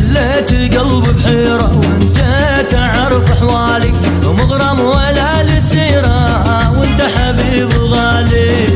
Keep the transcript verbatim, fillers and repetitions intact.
خليت قلبي بحيرة وانت تعرف احوالي، ومغرم ولا لسيرة وانت حبيب غالي.